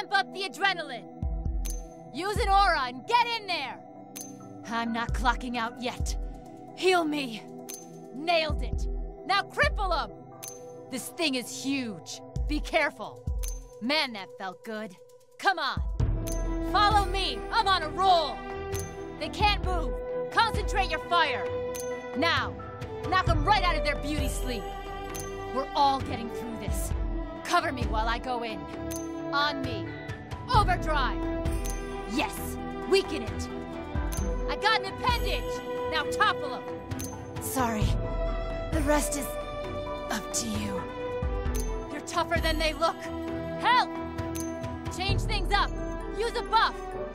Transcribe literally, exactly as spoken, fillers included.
Ramp up the adrenaline! Use an aura and get in there! I'm not clocking out yet. Heal me! Nailed it! Now cripple him! This thing is huge. Be careful. Man, that felt good. Come on. Follow me. I'm on a roll. They can't move. Concentrate your fire. Now, knock them right out of their beauty sleep. We're all getting through this. Cover me while I go in. On me. Overdrive. Yes, weaken it. I got an appendage. Now topple him. Sorry. The rest is up to you. You're tougher than they look. Help! Change things up. Use a buff.